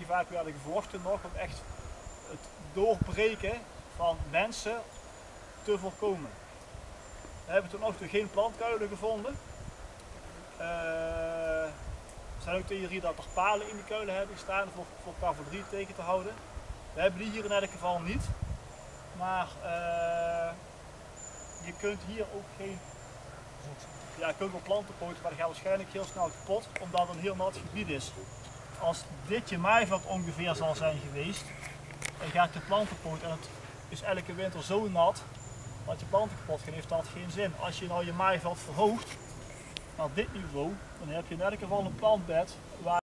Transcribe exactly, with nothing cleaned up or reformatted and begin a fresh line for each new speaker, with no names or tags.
vaak werden gevochten nog om echt het doorbreken van mensen te voorkomen. We hebben toen nog geen plantkuilen gevonden. Uh, er zijn ook theorieën dat er palen in die kuilen hebben gestaan voor, voor cavalerie tegen te houden. We hebben die hier in elk geval niet. Maar uh, je kunt hier ook geen... Ja, je kunt wel planten poten, maar die gaan waarschijnlijk heel snel kapot, omdat het een heel nat gebied is. Als dit je maaiveld ongeveer zal zijn geweest, en ga ik de planten poten en het is elke winter zo nat, dat je planten kapot gaan, heeft dat geen zin. Als je nou je maaiveld verhoogt naar dit niveau, dan heb je in elk geval een plantbed waar